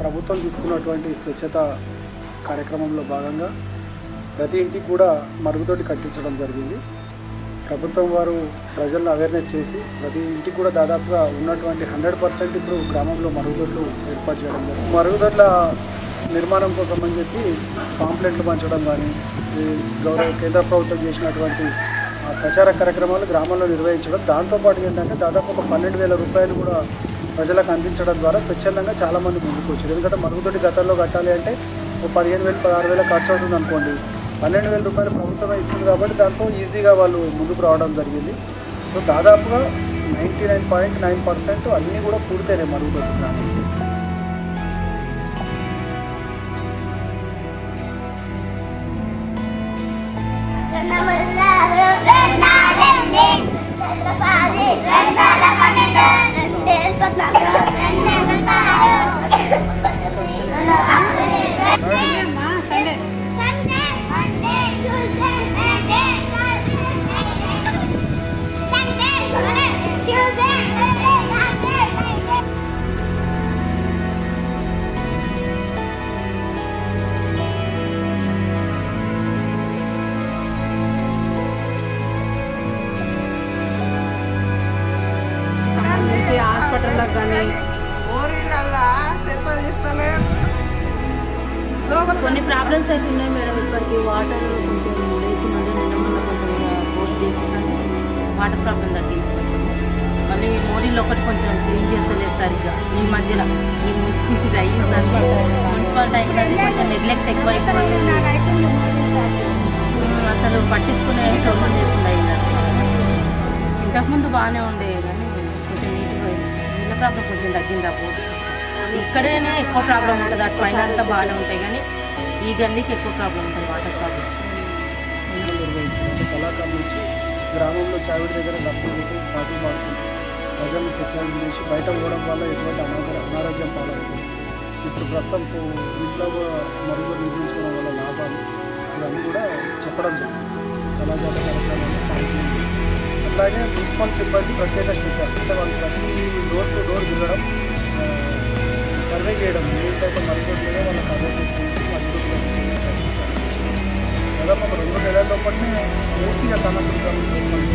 ప్రభుత్వం తీసుకున్నటువంటి స్వచ్ఛత కార్యక్రమంలో భాగంగా ప్రతి ఇంటికి కూడా మరుగుదొడ్డి కట్టించడం జరిగింది. ప్రభుత్వం వారు ప్రజలను అవేర్నెస్ చేసి ప్రతి ఇంటికి కూడా దాదాపుగా ఉన్నటువంటి 100% ఇప్పుడు గ్రామంలో మరుగుదొడ్లు ఏర్పాటు చేయడం జరిగింది. మరుగుదొడ్ల నిర్మాణం కోసం అని చెప్పి పాంప్లెట్లు పంచడం కానీ గౌరవ కేంద్ర ప్రభుత్వం చేసినటువంటి ప్రచార కార్యక్రమాలు గ్రామంలో నిర్వహించడం, దాంతోపాటు ఏంటంటే దాదాపు ఒక 12,000 రూపాయలు కూడా ప్రజలకు అందించడం ద్వారా స్వచ్ఛందంగా చాలామంది ముందుకు వచ్చారు. ఎందుకంటే మరుగుదొడ్డి గతంలో కట్టాలి అంటే ఒక 15,000 16,000 ఖర్చు అవుతుంది అనుకోండి, 12,000 రూపాయలు ప్రభుత్వమే ఇస్తుంది కాబట్టి దాంతో ఈజీగా వాళ్ళు ముందుకు రావడం జరిగింది. సో దాదాపుగా 99.9% అన్నీ కూడా పూర్తయినాయి మరుగుదొడ్డి గ్రామం. హాస్పిటల్లకు కానీ కొన్ని ప్రాబ్లమ్స్ అయితే ఉన్నాయి మేడం. ఇప్పటికి వాటర్ కొంచెం లేకుండా నిన్న మొన్న కొంచెం పోస్ట్ చేసేసండి వాటర్ ప్రాబ్లం తగ్గింది కొంచెం. మళ్ళీ మోరీలో ఒకటి కొంచెం క్లీన్ చేస్తలేదు సరిగ్గా ఈ మధ్యలో ఈ మున్సిపల్ అయ్యేసరికి మున్సిపాలిటీ అయిందని కొంచెం నెగ్లెక్ట్ ఎక్కువైపోయి అసలు పట్టించుకునే ప్రాబ్లం లేకుండా అయిందండి. ఇంతకుముందు బాగానే ఉండేది కానీ కొంచెం నీట్గా నీళ్ళ ప్రాబ్లం కొంచెం తగ్గింది. అప్పుడు ఇక్కడేనే ఎక్కువ ప్రాబ్లం ఉంటుంది, అటు పైన అంతా బాగానే ఉంటాయి కానీ ఈ గల్లీకి ఎక్కువ ప్రాబ్లం ఉంటుంది వాటర్ ప్రాబ్లం. నిర్వహించిన కళాకారుల నుంచి గ్రామంలో చావిడి దగ్గర డబ్బులు పెట్టి పార్టీ పాడుతుంది ప్రజలను స్వచ్ఛంగా చేసి బయట పోవడం వల్ల ఎటువంటి అనారోగ్యం పాలవుతుంది. ఇప్పుడు ప్రస్తుతం ఇంట్లో మరుగుదొడ్లు నిర్మించుకోవడం వల్ల లాభాలు ఇవన్నీ కూడా చెప్పడం జరిగింది. కళాకారుల కార్యక్రమాలు పాల్గొంది. అట్లాగే మున్సిపల్ సిబ్బంది ప్రత్యేక శ్రద్ధ అంటే వాళ్ళు ప్రతి డోర్ టు డోర్ తిరగడం, సర్వే చేయడం, ఏంటంటే మరుగుదొడ్లుగా వాళ్ళకి అవేర్నెస్ చేయించి మరుగుదొడ్లు దాదాపు ఒక 2 నెలల లోపలనే పూర్తిగా ఖానాపూర్ గ్రామంలో